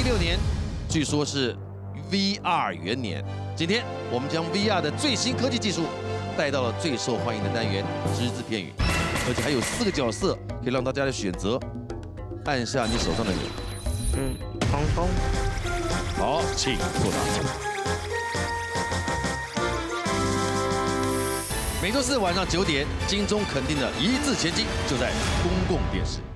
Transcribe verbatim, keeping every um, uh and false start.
一六年，据说是 V R 元年。今天我们将 V R 的最新科技技术带到了最受欢迎的单元——只字片语，而且还有四个角色可以让大家来选择。按下你手上的钮。 嗯，空空。 好，请作答。每周四晚上九点，金钟肯定的一字千金就在公共电视。